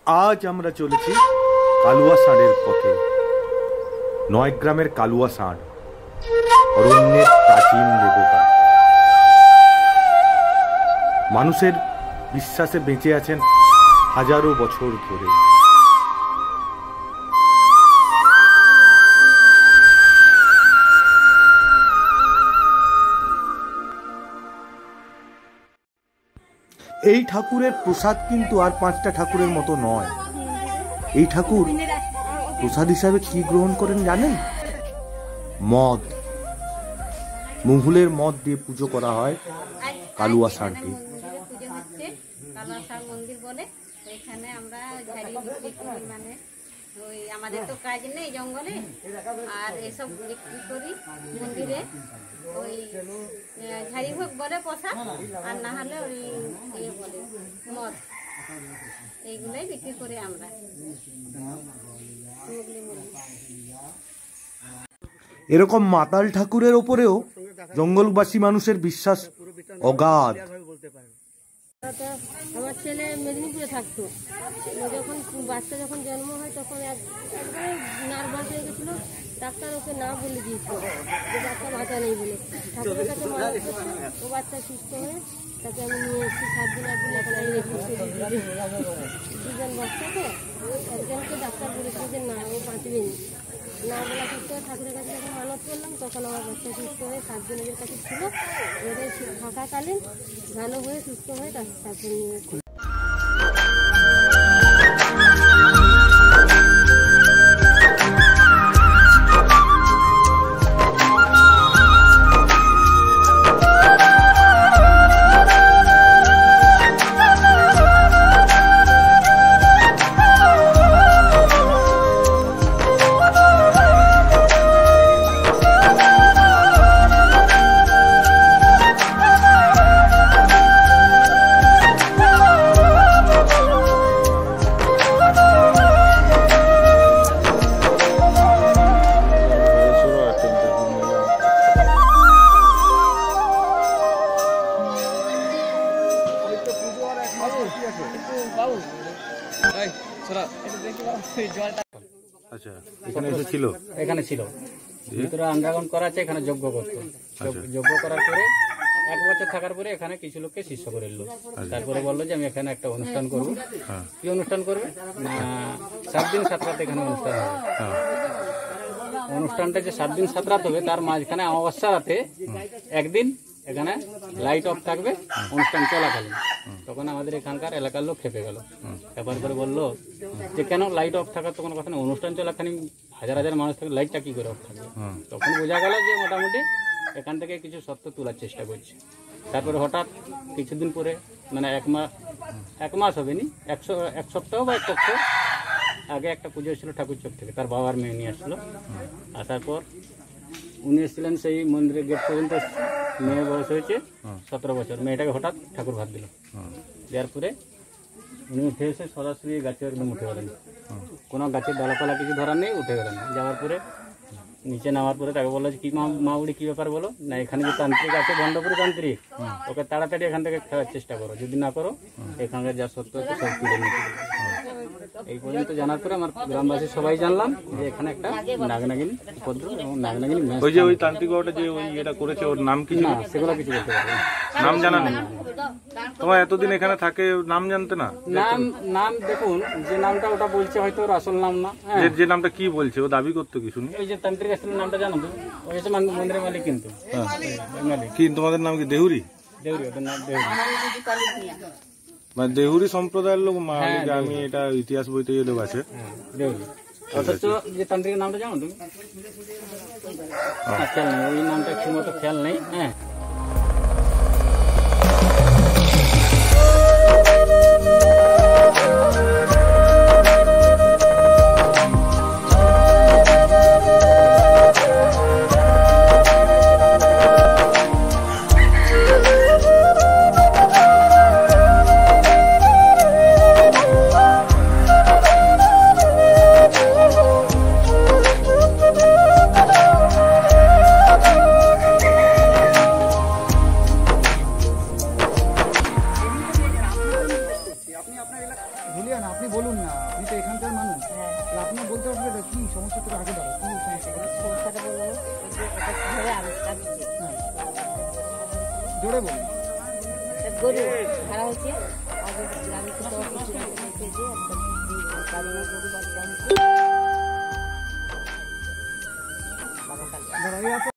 আজ আমরা চলেছি কালুয়া ষাঁড়ের পথে। নয়গ্রামের কালুয়া ষাঁড় অরণ্যের প্রাচীন দেবতা, মানুষের বিশ্বাসে বেঁচে আছেন হাজারো বছর ধরে। এই ঠাকুরের প্রসাদ কিন্তু আর 5টা ঠাকুরের মতো নয়। এই ঠাকুর প্রসাদ হিসাবে কি গ্রহণ করেন জানেন? মদ, মহুলের মদ দিয়ে পুজো করা হয় কালুয়া ষাঁড়কে। মন্দির বলে এখানে আমরা ঝাড়ি বিক্রি করি, মানে ওই আমাদের তো কাজ নেই জঙ্গলে, আর এসব বিক্রি করি মন্দিরে। ওই ঝাড়ি ভোগ বলে প্রসাদ, আর না হলে ওই ইয়ে বলে মদ, এইগুলোই বিক্রি করি আমরা। এরকম মাতাল ঠাকুরের ওপরেও জঙ্গলবাসী মানুষের বিশ্বাস অগাধ। আমার ছেলে মেদিনীপুরে থাকতো, যখন বাচ্চা যখন জন্ম হয় তখন একবারে নার্ভাস হয়ে গেছিল। ডাক্তার ওকে না বলে দিয়েছিল যে বাচ্চা বাঁচা নেই বলে, ঠাকুরের কাছে মারা করছে। ও বাচ্চা সুস্থ হয়ে তাকে আমি নিয়ে এসেছি 7 দিন 8 দিন এখন দুজন বাচ্চা। তো একজনকে ডাক্তার বলেছিল যে না ও বাঁচবেনি, না বলা সুস্থ হয়ে ঠাকুরের কাছে যখন মানত করলাম তখন আমার বাচ্চা সুস্থ হয়ে 7 দিন এদের কাছে ছিল। এদের থাকাকালীন ভালো হয়ে সুস্থ হয়ে তারপর নিয়ে এখানে ছিল ভিতরে আন্ডারগ্রাউন্ড করা আছে। এখানে যজ্ঞ করতো, যজ্ঞ করার পরে 1 বছর থাকার পরে এখানে কিছু লোককে শিষ্য করে এলো। তারপরে বললো যে আমি এখানে একটা অনুষ্ঠান করবো। কি অনুষ্ঠান করবে না, 7 দিন 7 রাত এখানে অনুষ্ঠান হবে। অনুষ্ঠানটা যে 7 দিন 7 রাত হবে তার মাঝখানে অমাবস্যা রাতে একদিন এখানে লাইট অফ থাকবে অনুষ্ঠান চলাকালীন। তখন আমাদের এখানকার এলাকার লোক খেপে গেল। খেপার পরে বললো যে কেন লাইট অফ থাকার তো কোনো কথা নেই, অনুষ্ঠান চলাকালীন হাজার হাজার মানুষ থাকে, লাইটটা কি করে অফ থাকবে? তখন বোঝা গেল যে মোটামুটি এখান থেকে কিছু সত্য তোলার চেষ্টা করছে। তারপরে হঠাৎ কিছুদিন পরে, মানে 1 মাস হবে নি, 1 সপ্তাহ বা 1 সপ্তাহ আগে একটা পুজো ছিল ঠাকুর চোখ থেকে, তার বাবার মেয়ে নিয়ে আসলো। আসার পর উনি এসেছিলেন সেই মন্দিরের গেট পর্যন্ত। মেয়ের বয়স হয়েছে 17 বছর। মেয়েটাকে হঠাৎ ঠাকুর ভাত দিল। দেওয়ার পরে উনি উঠে এসে সরাসরি গাছে একদম উঠে গেলেন। কোনো গাছের ডালাপালা কিছু ধরার নেই, উঠে গেলেন। যাওয়ার পরে নিচে নামার পরে তাকে বললো যে কি মা উড়ি কী ব্যাপার বলো? না এখানে যে তান্ত্রিক আছে, ভণ্ডপুরি তান্ত্রিক, ওকে তাড়াতাড়ি এখান থেকে ফেরার চেষ্টা করো, যদি না করো এখানকার যা সত্য আছে সব তুলে নিতে। এই পর্যন্ত জানার পরে আমার গ্রামবাসী সবাই জানলাম যে এখানে একটা নাগনাগিনী উপদ্রব এবং নাগনাগিনী। ওই যে ওই তান্ত্রিক বাবাটা যে ওই এটা করেছে, ওর নাম কি? না সেগুলো কিছু বলতে পারবে নাম জানা নেই তোমার? এতদিন এখানে থাকে নাম জানতে না? নাম দেখুন যে নামটা ওটা বলছে হয়তো ওর আসল নাম না। যে নামটা কি বলছে ও দাবি করতো কি শুনি? এই যে তান্ত্রিক আসলে নামটা জানো তো? ওই হচ্ছে মন্দিরের মালিক। কিন্তু কি তোমাদের নাম কি? দেহুরি? দেহুরি, ওদের নাম দেহুরি। মানে দেহুরি সম্প্রদায়ের লোক। আমি এটা ইতিহাস বইতে এলো আছে দেহুরি। অথচ যে তান্ত্রিকের নামটা জানো তুমি? খেয়াল নেই, ওই নামটা ঠিক মতো খেয়াল নেই। হ্যাঁ, ভুলিয়া না, আপনি বলুন না, আপনি তো এখানকার মানুষ। তাহলে আপনার বলতে হবে এটা কি সমস্যা, থেকে আগে দাঁড়ায় কি সমস্যা? সমস্যাটা বলবো যে এটা কিভাবে আবিষ্কার হচ্ছে। জোরে বলুন। গরু খারাপ হচ্ছে আগে গ্রামে কিছু অফিসে যে একটা কারণে গরু বাচ্চা হচ্ছে। দাঁড়া, এই